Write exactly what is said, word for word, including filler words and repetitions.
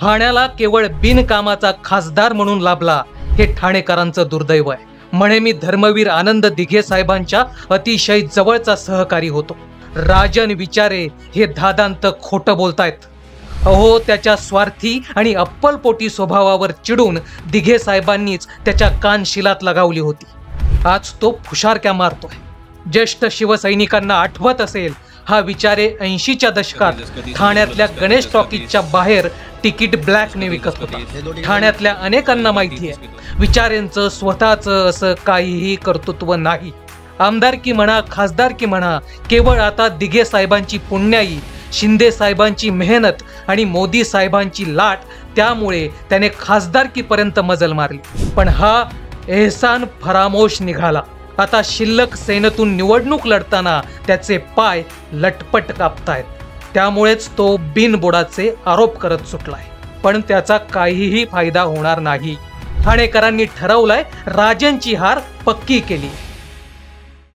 ठाण्याला केवळ बिनकामाचा खासदार म्हणून लाभला हे ठाणेकरांचं दुर्दैव आहे. म्हणे मी धर्मवीर आनंद दिघे साहेबांच्या अतिशय जवळचा सहकारी होतो. राजन विचारे हे धादांत खोटं बोलतायत. अहो, त्याच्या स्वार्थी आणि अप्पलपोटी स्वभावावर चिडून दिघे साहेबांनीच त्याच्या कानशिलात लगावली होती. आज तो फुशारक्या मारतोय. ज्येष्ठ शिवसैनिकांना आठवत असेल, हा विचारे ऐंशीच्या दशकात ठाण्यातल्या गणेश टॉकीजच्या बाहेर तिकीट ब्लॅकने विकत होता. ठाण्यातल्या अनेकांना माहिती आहे, विचारेंचं स्वतःचं असं काहीही कर्तृत्व नाही. आमदारकी म्हणा, खासदारकी म्हणा, केवळ आता दिघे साहेबांची पुण्याई, शिंदे साहेबांची मेहनत आणि मोदी साहेबांची लाट, त्यामुळे त्याने खासदारकीपर्यंत मजल मारली. पण हा एहसान फरामोश निघाला. आता शिल्लक सेनेतून निवडणूक लढताना त्याचे पाय लटपट कापतायत. त्यामुळेच तो बिनबुडाचे आरोप करत सुटलाय. पण त्याचा काहीही फायदा होणार नाही. ठाणेकरांनी ठरवलंय, राजनची हार पक्की केली.